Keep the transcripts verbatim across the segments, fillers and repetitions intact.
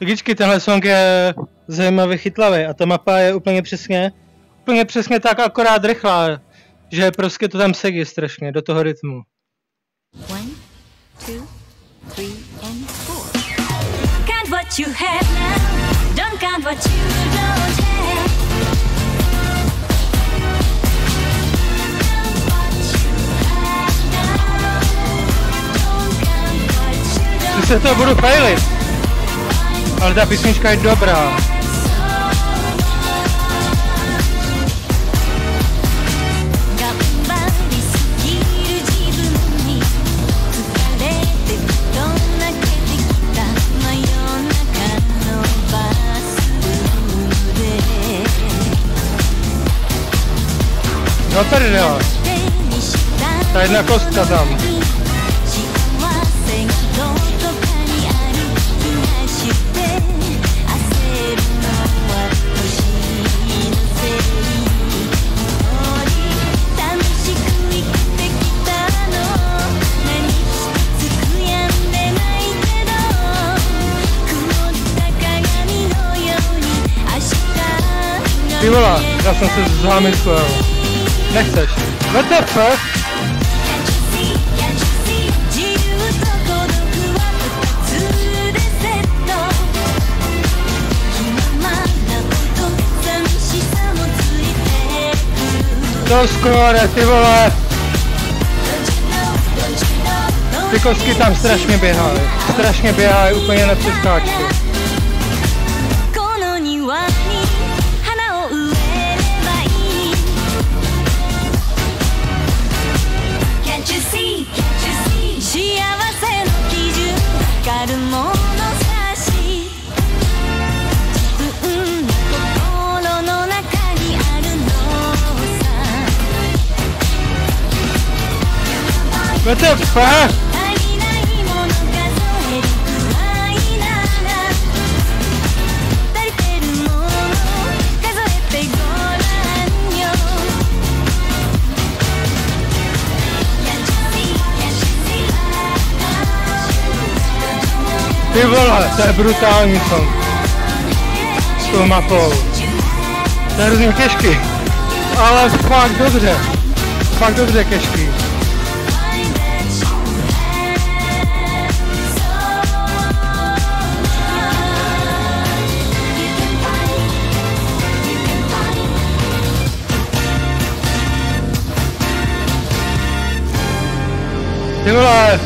Lidičky, tenhle song je zajímavý, chytlavý a ta mapa je úplně přesně, úplně přesně tak, akorát rychlá, že prostě to tam sedí strašně do toho rytmu. One, two, three, and four. Count what you have now, don't count what you don't have. Když se to budu failit, ale ta písnička je dobrá. No tady jo. Ta jedna kostka tam. Ty vole, já jsem se zamyslel. Nechceš? What the fuck? To skoro, ty vole. Ty kostky tam strašně běhají. Strašně běhají, úplně na přeskáčku. What the fuck? Ty vole, to je brutální song. S tou mapou. To je hrozně těžký. Ale fakt dobře. Fakt dobře těžký. Ty vole.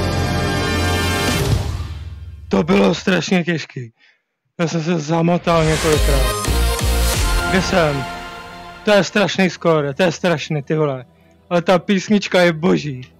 To bylo strašně těžký. Já jsem se zamotal několikrát. Kde jsem? To je strašný skóre, to je strašný, ty vole. Ale ta písnička je boží.